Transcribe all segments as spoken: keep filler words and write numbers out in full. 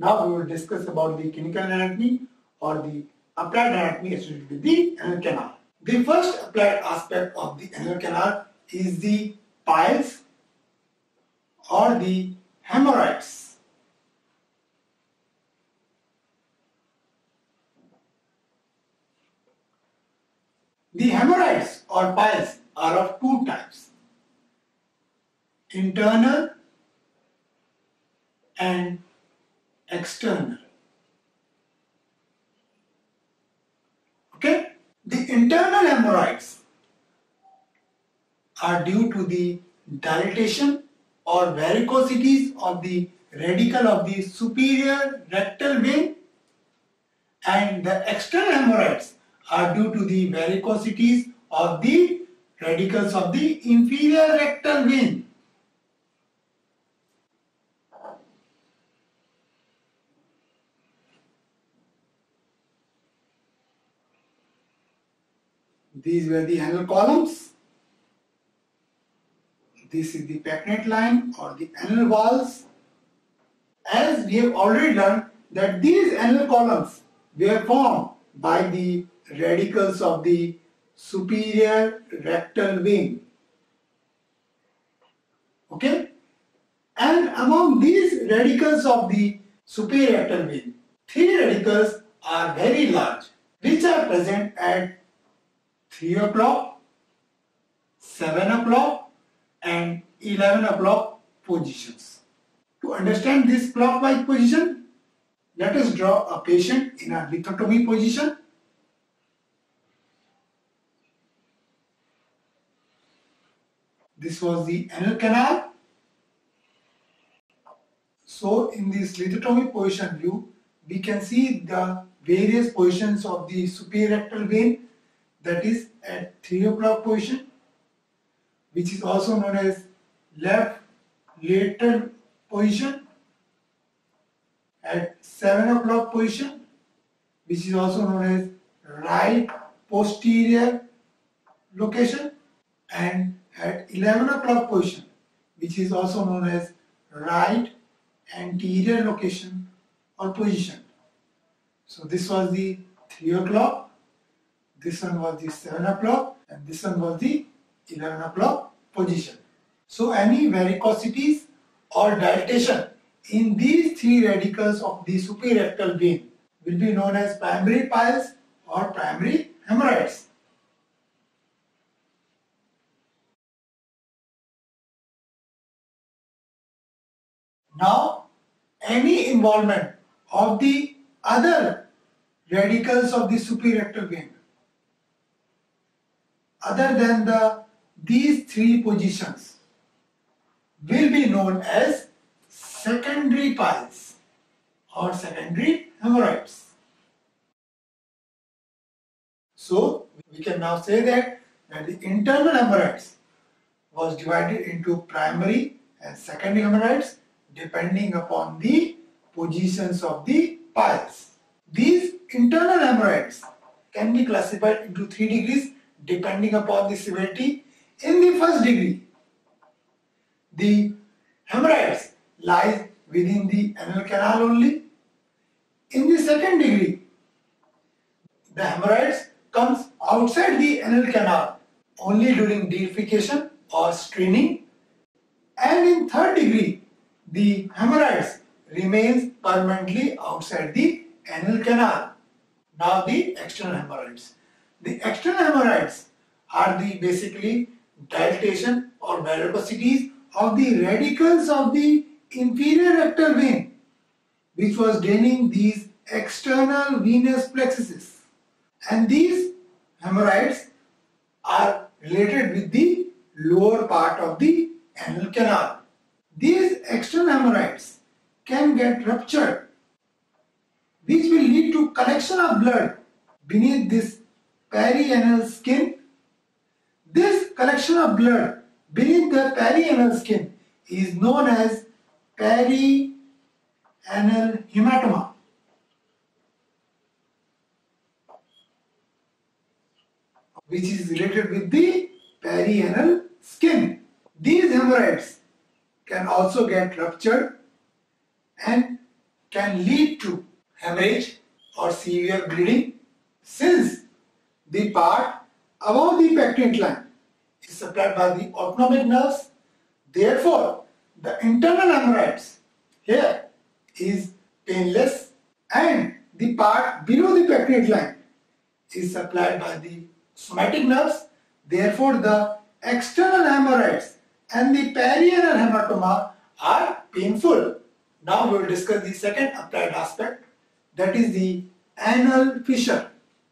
Now we will discuss about the clinical anatomy or the applied anatomy associated with the anal canal. The first applied aspect of the anal canal is the piles or the hemorrhoids. The hemorrhoids or piles are of two types: internal and external. Okay? The internal hemorrhoids are due to the dilatation or varicosities of the radicle of the superior rectal vein, and the external hemorrhoids are due to the varicosities of the radicals of the inferior rectal vein. These were the anal columns. This is the pectinate line or the anal walls. As we have already learned that these anal columns were formed by the radicals of the superior rectal vein. Okay? And among these radicals of the superior rectal vein, three radicals are very large, which are present at three o'clock, seven o'clock and eleven o'clock positions. To understand this clockwise position, let us draw a patient in a lithotomy position. This was the anal canal. So in this lithotomy position view, we can see the various positions of the superior rectal vein, that is at three o'clock position, which is also known as left lateral position, at seven o'clock position, which is also known as right posterior location, and at eleven o'clock position, which is also known as right anterior location or position. So this was the three o'clock, this one was the seven o'clock, and this one was the eleven o'clock position. So any varicosities or dilatation in these three radicals of the superior rectal vein will be known as primary piles or primary hemorrhoids. Now, any involvement of the other radicals of the superior rectal vein other than the these three positions will be known as secondary piles or secondary hemorrhoids. So we can now say that, that the internal hemorrhoids was divided into primary and secondary hemorrhoids depending upon the positions of the piles. These internal hemorrhoids can be classified into three degrees depending upon the severity. In the first degree, the hemorrhoids lies within the anal canal only. In the second degree, the hemorrhoids comes outside the anal canal only during deification or straining. And in third degree, the hemorrhoids remains permanently outside the anal canal. Now the external hemorrhoids. The external hemorrhoids are the basically dilatation or varicosities of the radicals of the inferior rectal vein, which was draining these external venous plexuses. And these hemorrhoids are related with the lower part of the anal canal. These external hemorrhoids can get ruptured, which will lead to collection of blood beneath this perianal skin. This collection of blood beneath the perianal skin is known as perianal hematoma. Which is related with the perianal skin. These hemorrhoids can also get ruptured and can lead to hemorrhage or severe bleeding, since the part above the pectinate line is supplied by the autonomic nerves. Therefore, the internal hemorrhoids here is painless, and the part below the pectinate line is supplied by the somatic nerves. Therefore, the external hemorrhoids and the perianal hematoma are painful. Now we will discuss the second applied aspect, that is the anal fissure.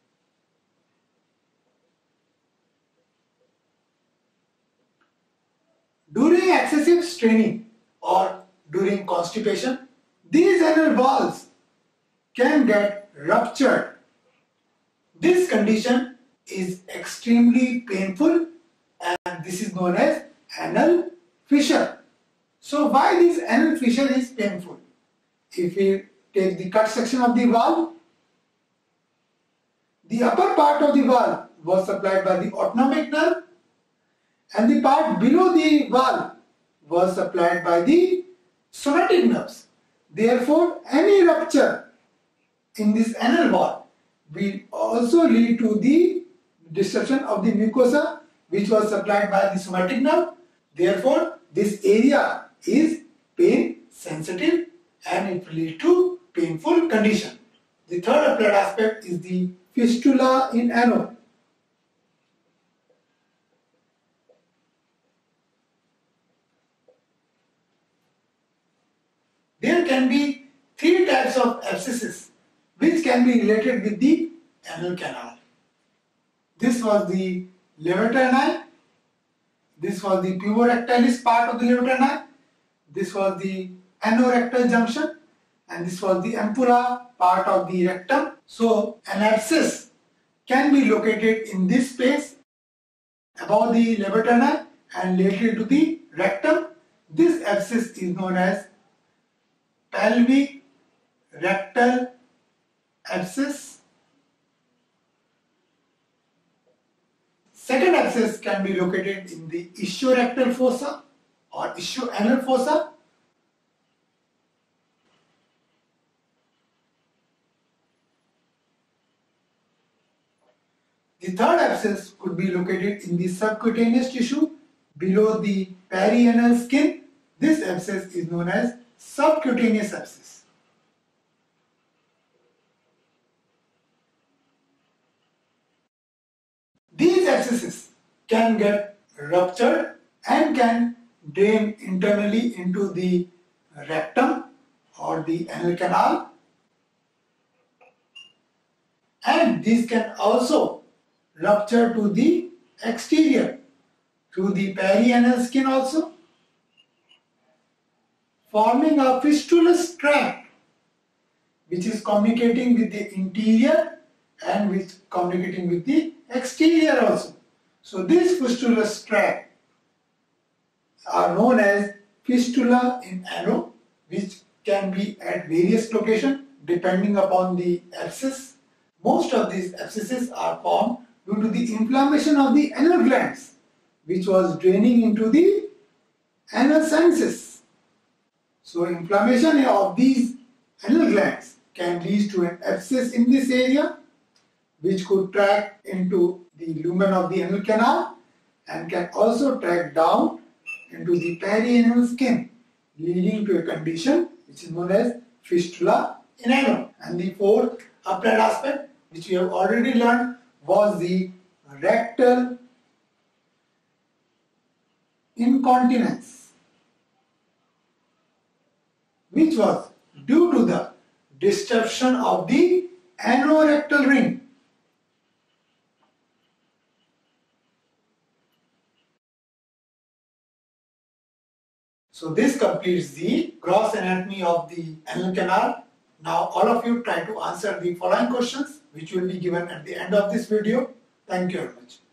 During excessive straining or during constipation, these anal walls can get ruptured. This condition is extremely painful, and this is known as anal fissure. So why this anal fissure is painful? If we take the cut section of the valve, the upper part of the valve was supplied by the autonomic nerve, and the part below the valve was supplied by the somatic nerves. Therefore, any rupture in this anal wall will also lead to the disruption of the mucosa, which was supplied by the somatic nerve. Therefore, this area is pain sensitive and it will lead to painful condition. The third applied aspect is the fistula in ano. There can be three types of abscesses which can be related with the anal canal. This was the levator ani, this was the puborectalis part of the levator ani, this was the anorectal junction, and this was the ampulla part of the rectum. So an abscess can be located in this space above the levator ani and later to the rectum. This abscess is known as pelvic rectal abscess. Second abscess can be located in the ischiorectal fossa or ischioanal fossa. The third abscess could be located in the subcutaneous tissue below the perianal skin. This abscess is known as subcutaneous abscess. These abscesses can get ruptured and can drain internally into the rectum or the anal canal, and these can also rupture to the exterior through the perianal skin also, forming a fistulous tract which is communicating with the interior and which communicating with the exterior also. So these fistulous tract are known as fistula in ano, which can be at various locations depending upon the abscess. Most of these abscesses are formed due to the inflammation of the anal glands, which was draining into the anal sinuses. So inflammation of these anal glands can lead to an abscess in this area, which could track into the lumen of the anal canal and can also track down into the perianal skin, leading to a condition which is known as fistula in ano. And the fourth applied aspect, which we have already learned, was the rectal incontinence, which was due to the disruption of the anorectal ring. So this completes the gross anatomy of the anal canal. Now all of you try to answer the following questions, which will be given at the end of this video. Thank you very much.